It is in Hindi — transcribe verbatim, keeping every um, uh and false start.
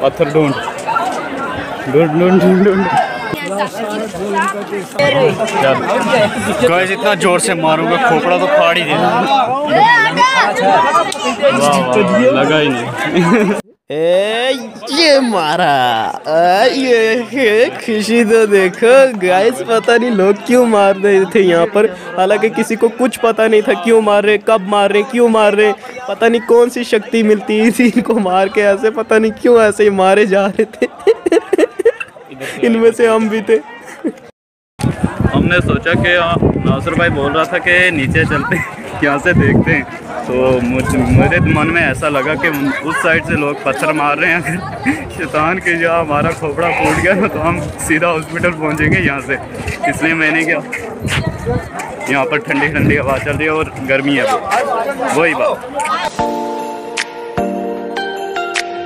पत्थर ढूंढ ढूंढ ढूंढ ढूंढ ढूंढ। गाइस इतना जोर से मारूंगा खोपड़ा तो फाड़ ही देना। लगा ही नहीं। ए, ये मारा आ, ये खुशी तो देखो गाइस, पता नहीं लोग क्यों मार रहे थे यहाँ पर, हालांकि किसी को कुछ पता नहीं था क्यों मार रहे, कब मार रहे, क्यों मार रहे, पता नहीं कौन सी शक्ति मिलती थी इनको मार के, ऐसे पता नहीं क्यों ऐसे ही मारे जा रहे थे। इनमें से हम भी थे। हमने सोचा कि नासिर भाई बोल रहा था कि नीचे चलते यहाँ से देखते हैं, तो मुझे मेरे मन में ऐसा लगा कि उस साइड से लोग पत्थर मार रहे हैं, अगर शैतान के जो हमारा खोपड़ा फूट गया तो हम सीधा हॉस्पिटल पहुँचेंगे यहाँ से। इसलिए मैंने क्या, यहाँ पर ठंडी ठंडी हवा चल रही है और गर्मी है, वही बात।